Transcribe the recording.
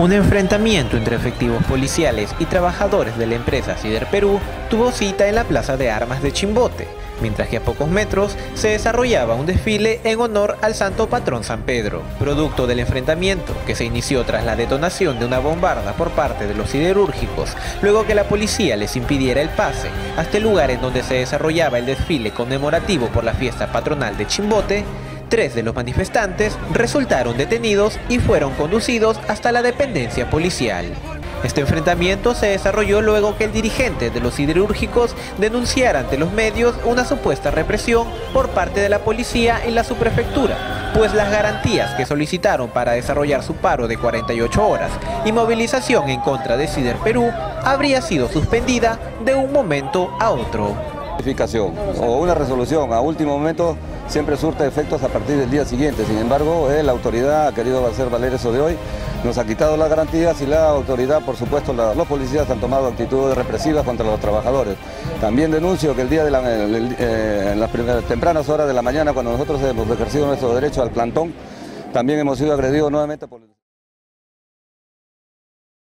Un enfrentamiento entre efectivos policiales y trabajadores de la empresa Sider Perú tuvo cita en la Plaza de Armas de Chimbote, mientras que a pocos metros se desarrollaba un desfile en honor al santo patrón San Pedro. Producto del enfrentamiento, que se inició tras la detonación de una bombarda por parte de los siderúrgicos, luego que la policía les impidiera el pase hasta el lugar en donde se desarrollaba el desfile conmemorativo por la fiesta patronal de Chimbote, 3 de los manifestantes resultaron detenidos y fueron conducidos hasta la dependencia policial. Este enfrentamiento se desarrolló luego que el dirigente de los siderúrgicos denunciara ante los medios una supuesta represión por parte de la policía en la subprefectura, pues las garantías que solicitaron para desarrollar su paro de 48 horas y movilización en contra de Sider Perú habría sido suspendida de un momento a otro. O una resolución a último momento siempre surte efectos a partir del día siguiente. Sin embargo, la autoridad ha querido hacer valer eso de hoy, nos ha quitado las garantías y la autoridad, por supuesto, los policías han tomado actitudes represivas contra los trabajadores. También denuncio que el día en las tempranas horas de la mañana, cuando nosotros hemos ejercido nuestro derecho al plantón, también hemos sido agredidos nuevamente por